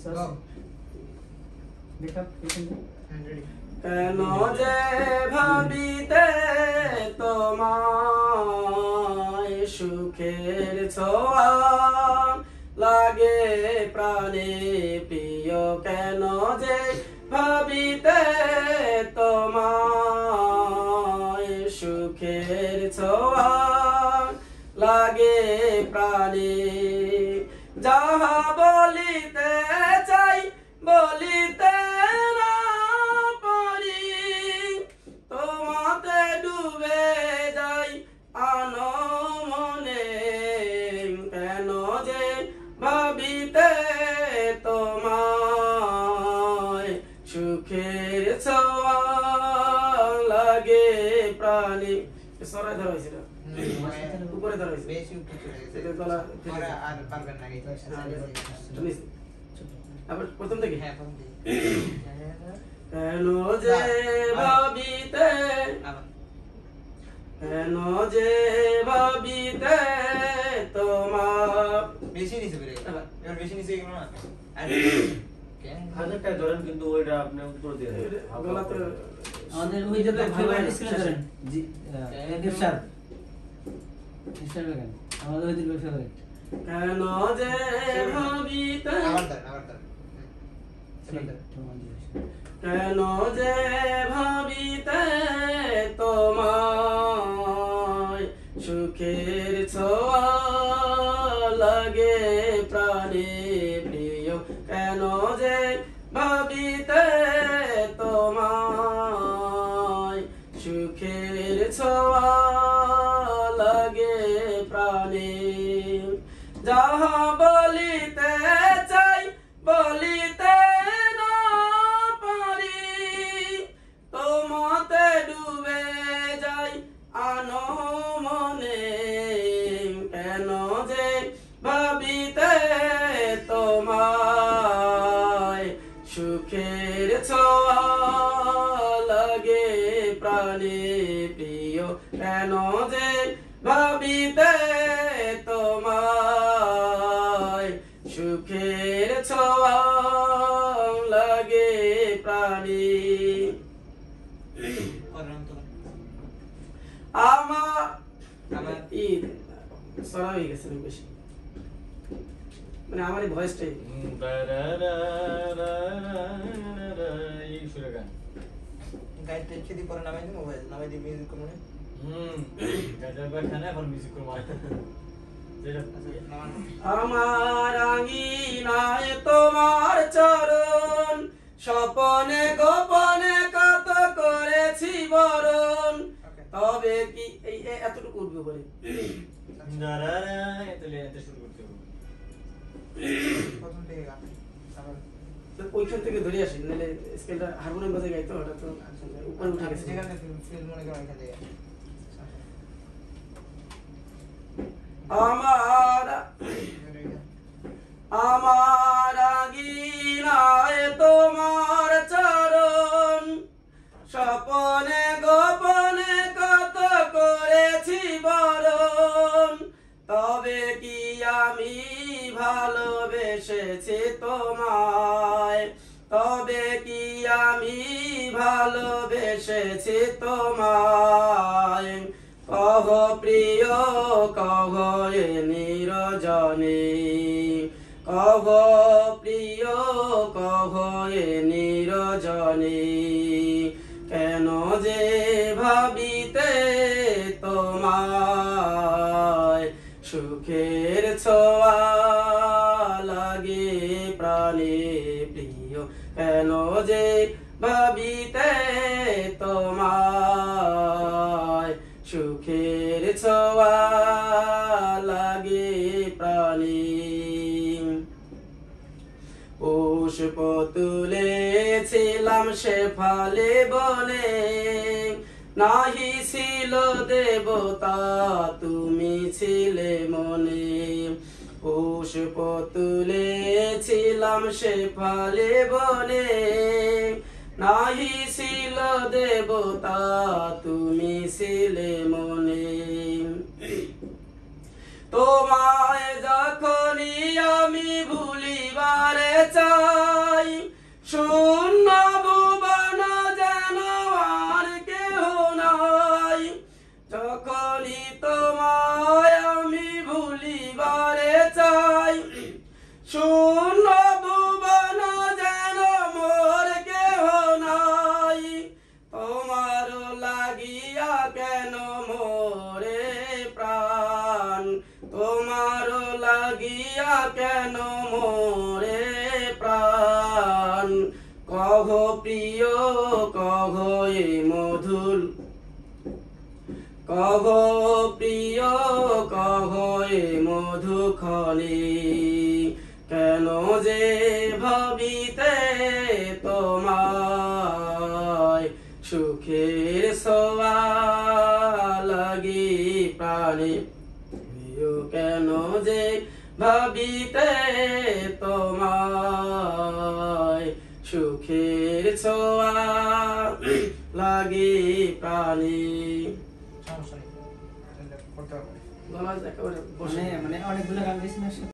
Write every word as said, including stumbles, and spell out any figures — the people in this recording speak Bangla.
কেন যে ভাবিতে তোমায় সুখের ছোঁয়া লাগে প্রাণে প্রিয়, কেন যে ভাবিতে তোমায় সুখের ছোঁয়া লাগে প্রাণে, যাহা বলিতে চাই বলিতে না পারি, তোমাতে ডুবে যাই আনো মনে, কেন যে ভাবিতে তোমায় সুখের ছোঁয়া লাগে প্রাণে। সরাই ধরা হয়েছিল, উপরে ধরা হয়েছে, বেশি উপরে চলে গলা পরে আর পারবেন না এই তো আবার প্রথম থেকে। হ্যাঁ প্রথম থেকে। কেন যে ভাবিতে কেন যে ভাবিতে তোমার বেশি নিচে বেরে এবার বেশি নিচে গেল না হাজারটা ধরেন, কিন্তু ওইটা আপনি উত্তর দিয়ে গলা তো আমাদের ওই যে ফেভারিট স্ক্রিনে ধরেন জি গিফট স্টার লাগান আমাদের ওই দিকে ফেভারিট। কেন যে ভাবিতে আবার ধরেন আবার ধরেন কেন যে ভাবিতে তোমায় সুখের ছোঁয়া লাগে প্রাণে প্রিয়, কেন যে ভাবিতে তোমায় সুখের ছোঁয়া লাগে প্রাণে, যাহা বলিতে চাই বলিতে না পারি, তোমাতে ডুবে যাই আনো মনে, কেন যে ভাবিতে তোমায় সুখের ছোঁয়া লাগে প্রাণে প্রিয়, কেন যে ভাবিতে তোমায় সুখের ছোঁয়া লাগে প্রাণে। আমার আমার ঈদ সরা হয়ে গেছে বেশি, মানে আমার এই ভয়েসটাই এই সুরে গান গাইতে যদি পরে নামাই দিই মোবাইল নামাই দিই মিউজিক করব না হুম গাজার বাখানে এখন মিউজিক করব যেটা আমার আঙিনায় তোমার চরণ, স্বপনে গোপনে কত করেছি বরণ, তবে কি এই এতটুকু উঠবে বলে দাঁড়া এতলে এত শুরু করতে হবে প্রথম থেকে গান ওইখান থেকে ধরে আসি, নাহলে স্কেলটা হারমোনিয়াম বাজায় গাইতো ওটা তো উপরে উঠে গেছে, যেখানে ফিল মনে করো এখান থেকে আমার আমার আঙিনায় তোমার চরণ, স্বপনে গোপনে কত করেছি বরণ, তবে কি আমি ভালোবেসেছি তোমায়, তবে কি আমি ভালোবেসেছি তোমায়, কহ প্রিয় কহ এ নিরজনে, কহ প্রিয় কহ এ নিরজনে, কেন যে ভাবিতে তোমায় সুখের ছোঁয়া লাগে প্রাণে প্রিয়, কেন যে ভাবিতে তোমায় সুখের ছোঁয়া লাগে প্রাণে। পুষ্প তুলেছিলাম সে ফালে বনে, নাহি ছিল দেবতা তুমি ছিলে মনে, পুষ্প তুলেছিলাম সে ফালে বনে, নাহি ছিল দেবতা তুমি ছিলে মনে, তোমায় যখনই আমি ভুলিবারে চাই শূন্য ভুবন যেন আর কেহ নাই যখনই তোমায় আমি ভুলিবারে চাই শূন্য ভুবন যেন মোর কেহ নাই তোমার লাগিয়া কেন মোরে প্রাণ তোমার লাগিয়া কেন মোরে প্রাণ কহ প্রিয় কহ এ মধুর কহ প্রিয় কহ এ মধুক্ষণে কেন যে ভাবিতে তোমায় সুখের সোয়া লাগি প্রাণে কেন যে ভাবিতে তোমায় সুখের ছোঁয়া লাগি প্রাণী সমস্যা নেই করতে হবে গলা একেবারে মানে মানে অনেকগুলো গান গেছি না